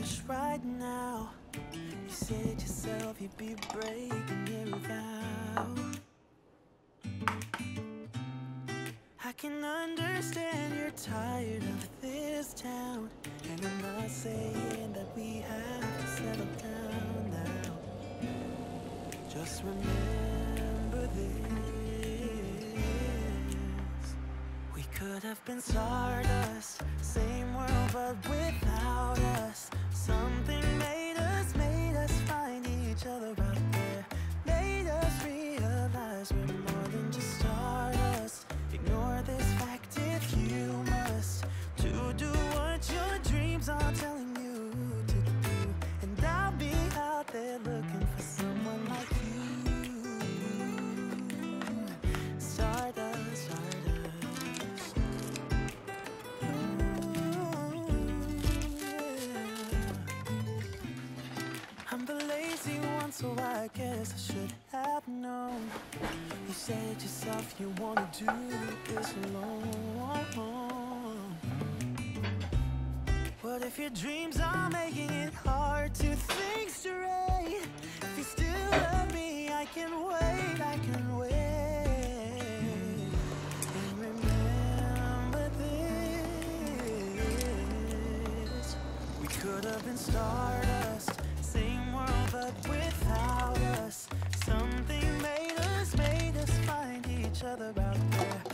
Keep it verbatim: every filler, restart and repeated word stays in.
wish right now. You said yourself you'd be breaking your vow. I can understand you're tired of this town, and I'm not saying that we have to settle down now. Just remember this: we could have been stardust, same world but without us. Something made us, made us find each other out there, made us realize we're more than just stardust. Ignore this fact if you must, to do what your dreams are telling you to do. And I'll be out there looking for someone like you. Stardust, stardust. Ooh, yeah. I'm the lazy one, so I guess I should have known. You said yourself you wanna do this alone. What if your dreams are making it hard to think straight? If you still love me, I can wait, I can wait. And remember this: we could have been stardust, same world but without us. Something made us, made us find each other out there,